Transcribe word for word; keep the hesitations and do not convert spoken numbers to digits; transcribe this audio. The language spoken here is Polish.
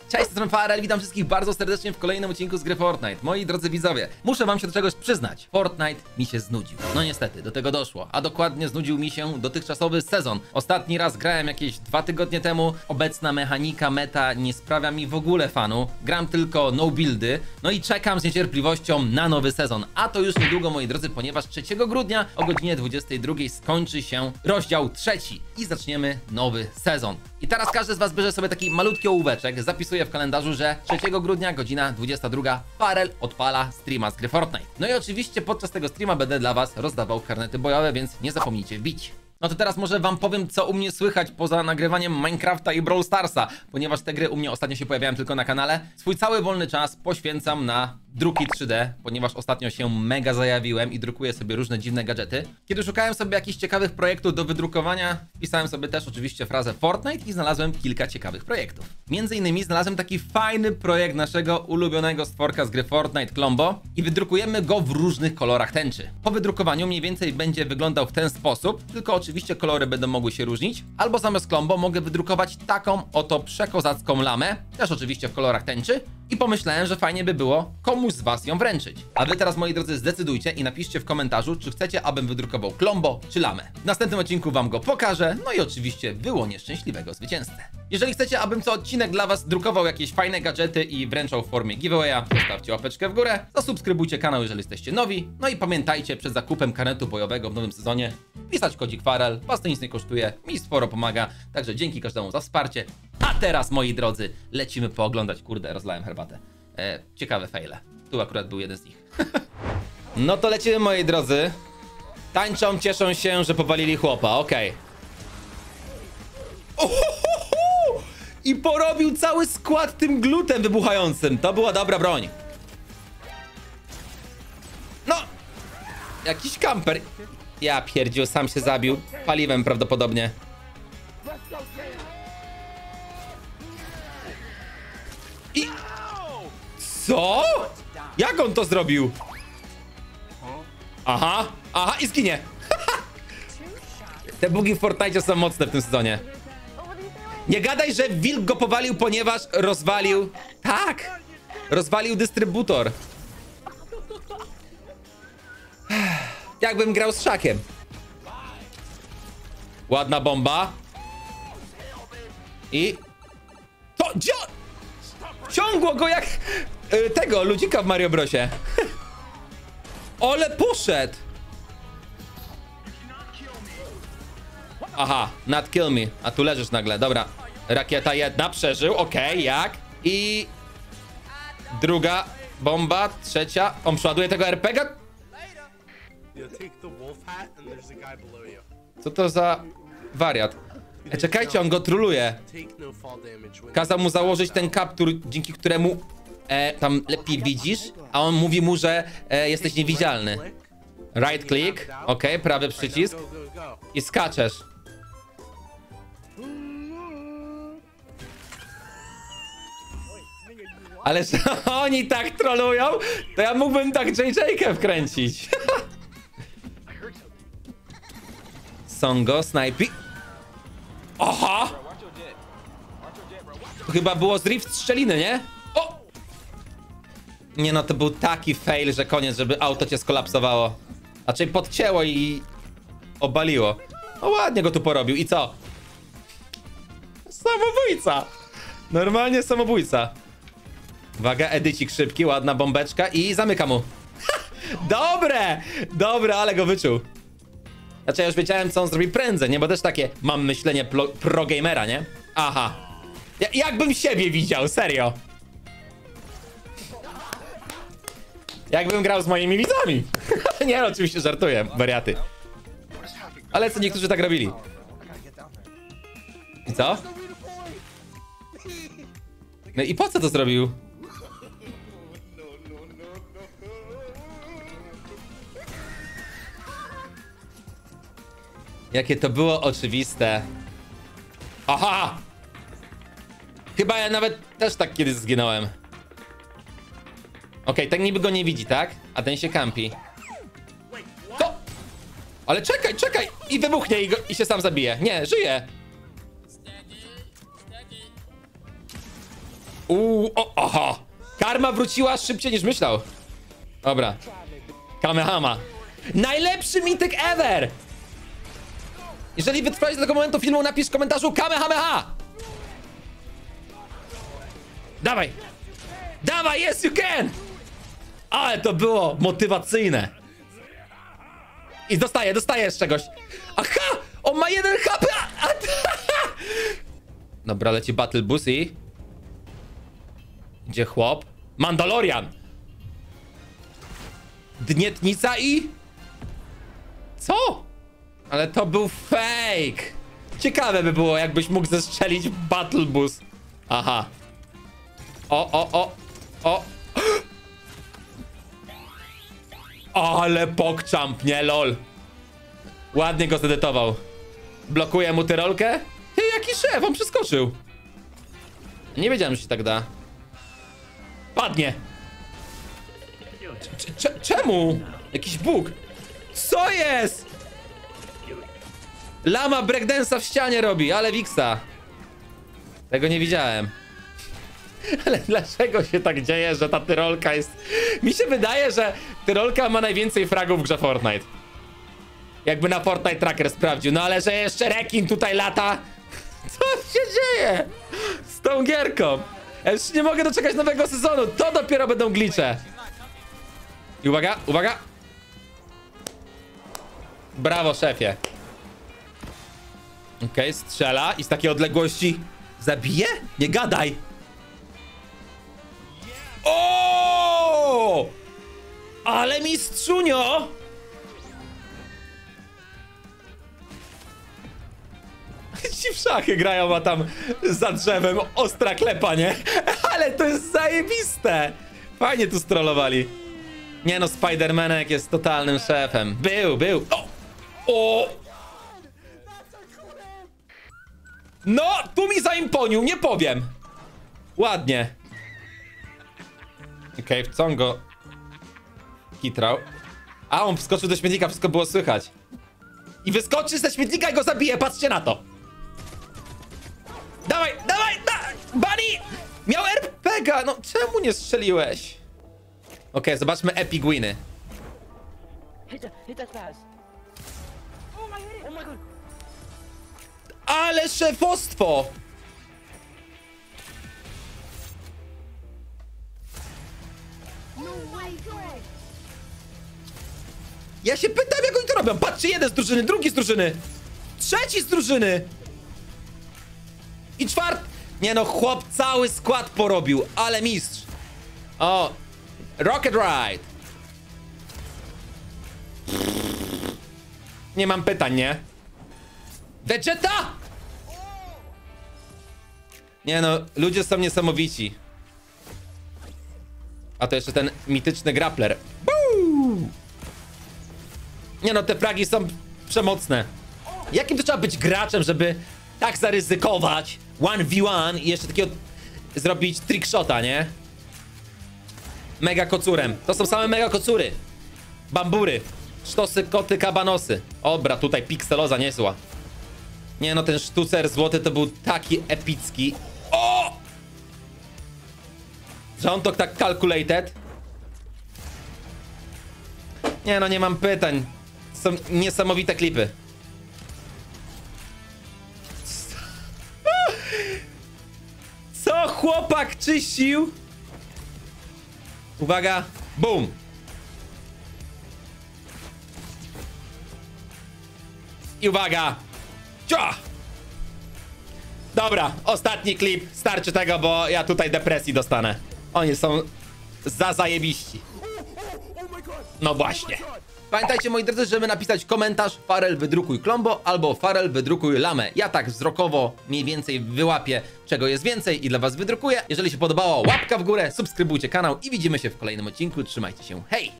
Cześć, jestem Farel, witam wszystkich bardzo serdecznie w kolejnym odcinku z gry Fortnite. Moi drodzy widzowie, muszę wam się do czegoś przyznać. Fortnite mi się znudził. No niestety, do tego doszło. A dokładnie znudził mi się dotychczasowy sezon. Ostatni raz grałem jakieś dwa tygodnie temu. Obecna mechanika, meta nie sprawia mi w ogóle fanu. Gram tylko no buildy. No i czekam z niecierpliwością na nowy sezon. A to już niedługo, moi drodzy, ponieważ trzeciego grudnia o godzinie dwudziestej drugiej skończy się rozdział trzeci. I zaczniemy nowy sezon. I teraz każdy z was bierze sobie taki malutki ołóweczek, zapisuje w kalendarzu, że trzeciego grudnia, godzina dwudziesta druga, Farel odpala streama z gry Fortnite. No i oczywiście podczas tego streama będę dla was rozdawał karnety bojowe, więc nie zapomnijcie wbić. No to teraz może wam powiem, co u mnie słychać poza nagrywaniem Minecrafta i Brawl Starsa, ponieważ te gry u mnie ostatnio się pojawiają tylko na kanale. Swój cały wolny czas poświęcam na druki trzy D, ponieważ ostatnio się mega zajawiłem i drukuję sobie różne dziwne gadżety. Kiedy szukałem sobie jakichś ciekawych projektów do wydrukowania, wpisałem sobie też oczywiście frazę Fortnite i znalazłem kilka ciekawych projektów. Między innymi znalazłem taki fajny projekt naszego ulubionego stworka z gry Fortnite, Klombo, i wydrukujemy go w różnych kolorach tęczy. Po wydrukowaniu mniej więcej będzie wyglądał w ten sposób, tylko oczywiście kolory będą mogły się różnić, albo zamiast Klombo mogę wydrukować taką oto przekozacką lamę, też oczywiście w kolorach tęczy, i pomyślałem, że fajnie by było komuś z was ją wręczyć. A wy teraz, moi drodzy, zdecydujcie i napiszcie w komentarzu, czy chcecie, abym wydrukował Klombo czy lamę. W następnym odcinku wam go pokażę, no i oczywiście wyłonię szczęśliwego zwycięzcę. Jeżeli chcecie, abym co odcinek dla was drukował jakieś fajne gadżety i wręczał w formie giveawaya, zostawcie łapeczkę w górę, zasubskrybujcie kanał, jeżeli jesteście nowi, no i pamiętajcie, przed zakupem karnetu bojowego w nowym sezonie pisać kodzik Farel, was to nic nie kosztuje, mi sporo pomaga, także dzięki każdemu za wsparcie. A teraz, moi drodzy, lecimy pooglądać, kurde, rozlałem herbatę. E, ciekawe fejle. Tu akurat był jeden z nich. No to lecimy, moi drodzy. Tańczą, cieszą się, że powalili chłopa, okej. Okay. I porobił cały skład tym glutem wybuchającym. To była dobra broń. No! Jakiś kamper. Ja pierdził, sam się zabił. Paliwem prawdopodobnie. I... Co? Jak on to zrobił? Aha, aha, i zginie. Te bugi w Fortnite są mocne w tym sezonie. Nie gadaj, że wilk go powalił, ponieważ rozwalił... Tak! Rozwalił dystrybutor. Jakbym grał z szakiem. Ładna bomba. I... To... Gdzie... Ciągło go jak... Yy, tego, ludzika w Mario Brosie. Ole poszedł. Aha, not kill me. A tu leżysz nagle, dobra. Rakieta jedna, przeżył, okej, okay, jak? I... Druga bomba, trzecia. On przeładuje tego er pe ga? Co to za wariat? E, czekajcie, on go troluje. Kazał mu założyć ten kaptur, dzięki któremu e, tam lepiej widzisz, a on mówi mu, że e, jesteś niewidzialny. Right click, ok, prawy przycisk i skaczesz. Ale że oni tak trolują, to ja mógłbym tak dżej dżejkę wkręcić. Songo, snajpi. Aha! To chyba było z Rift strzeliny, nie? O! Nie no, to był taki fail, że koniec, żeby auto cię skolapsowało. Raczej podcięło i... obaliło. No ładnie go tu porobił. I co? Samobójca! Normalnie samobójca. Uwaga, edycik szybki, ładna bombeczka i zamyka mu. Dobre! Dobre, ale go wyczuł. Znaczy ja już wiedziałem, co on zrobi prędzej, nie? Bo też takie mam myślenie pro, pro gamera, nie? Aha. Ja, jakbym siebie widział, serio. Jakbym grał z moimi widzami. Nie no, oczywiście żartuję, wariaty. Ale co niektórzy tak robili. I co? No i po co to zrobił? Jakie to było oczywiste. Aha! Chyba ja nawet też tak kiedyś zginąłem. Okej, okay, ten niby go nie widzi, tak? A ten się kampi. To! Ale czekaj, czekaj! I wybuchnie i, go, i się sam zabije. Nie, żyje! Uuu, o, oho. Karma wróciła szybciej niż myślał. Dobra. Kamehama. Najlepszy mityk ever! Jeżeli wytrwałeś do tego momentu filmu, napisz w komentarzu Kamehameha! Dawaj! Dawaj, yes you can! Ale to było motywacyjne. I dostaje, dostaje z czegoś. Aha! On ma jeden H P! A, a, Dobra, leci Battle Busy. Gdzie chłop? Mandalorian! Dnietnica i... Co? Ale to był fake! Ciekawe by było, jakbyś mógł zestrzelić Battle Bus. Aha. O, o, o, o. Ale pokczamp, nie lol. Ładnie go zedytował. Blokuje mu tyrolkę. Ty, jaki szef, on przeskoczył. Nie wiedziałem, że się tak da. Padnie. C -c Czemu? Jakiś bóg. Co jest? Lama breakdance'a w ścianie robi, ale wiksa. Tego nie widziałem. Ale dlaczego się tak dzieje, że ta tyrolka jest... Mi się wydaje, że tyrolka ma najwięcej fragów w grze Fortnite. Jakby na Fortnite Tracker sprawdził. No ale że jeszcze rekin tutaj lata. Co się dzieje z tą gierką? Ja już nie mogę doczekać nowego sezonu. To dopiero będą glitche. I uwaga, uwaga. Brawo, szefie. Okej, okay, strzela i z takiej odległości zabije? Nie gadaj. O! Ale mistrzunio! Ci w szachy grają, a tam za drzewem ostra klepa, nie? Ale to jest zajebiste! Fajnie tu strollowali. Nie no, Spider-Manek jest totalnym szefem. Był, był. O! O! No, tu mi zaimponił, nie powiem. Ładnie. Okej, okay, w co on go kitrał? A, on wskoczył do śmietnika, wszystko było słychać. I wyskoczy ze śmietnika i go zabije, patrzcie na to. Dawaj, dawaj, da Bunny! Miał R P G a, no czemu nie strzeliłeś? Okej, okay, zobaczmy epic winy. Ale szefostwo! Ja się pytam, jak oni to robią. Patrzcie, jeden z drużyny, drugi z drużyny, trzeci z drużyny i czwarty. Nie no, chłop cały skład porobił, ale mistrz. O, Rocket Ride. Nie mam pytań, nie? Vegeta! Nie no, ludzie są niesamowici. A to jeszcze ten mityczny grappler. Buu! Nie no, te fragi są przemocne. Jakim to trzeba być graczem, żeby tak zaryzykować one v one i jeszcze takiego zrobić trickshota, nie? Mega kocurem. To są same mega kocury. Bambury. Sztosy, koty, kabanosy. Obra, tutaj pikseloza niezła. Nie no, ten sztucer złoty to był taki epicki. O! Że on to tak calculated. Nie no, nie mam pytań. Są niesamowite klipy. Co chłopak czyścił? Uwaga, boom. I uwaga. Cia! Dobra, ostatni klip. Starczy tego, bo ja tutaj depresji dostanę. Oni są za zajebiści. No właśnie. Pamiętajcie, moi drodzy, żeby napisać komentarz Farel wydrukuj Klombo albo Farel wydrukuj Lamę. Ja tak wzrokowo mniej więcej wyłapię, czego jest więcej i dla was wydrukuję. Jeżeli się podobało, łapka w górę, subskrybujcie kanał i widzimy się w kolejnym odcinku. Trzymajcie się, hej!